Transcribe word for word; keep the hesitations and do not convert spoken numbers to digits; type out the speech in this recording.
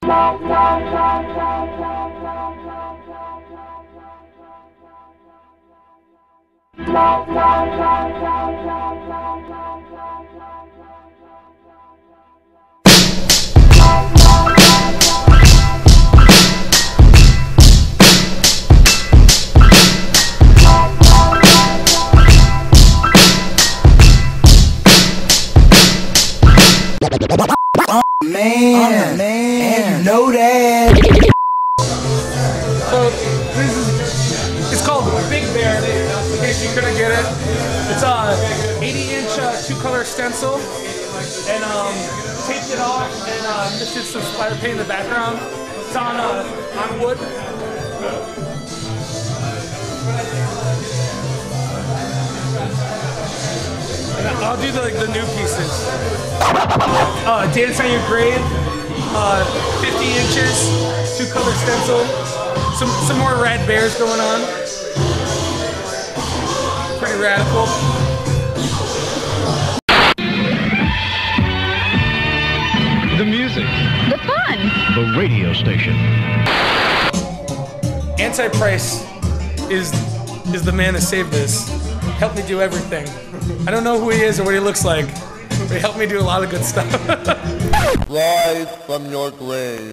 Oh man, oh, man, you know that. So this is, it's called Big Bear, in case you couldn't get it. It's a eighty inch uh, two color stencil, and um, taped it off and uh, misted some splatter paint in the background. It's on uh, on wood. And I'll do the, like, the new pieces. Uh, Dance on Your Grave, uh, fifty inches, two color stencil. Some some more rad bears going on. Pretty radical. The music. The fun. The radio station. Anti-Price is is the man that saved this. Helped me do everything. I don't know who he is or what he looks like, but he helped me do a lot of good stuff. Rise from your grave.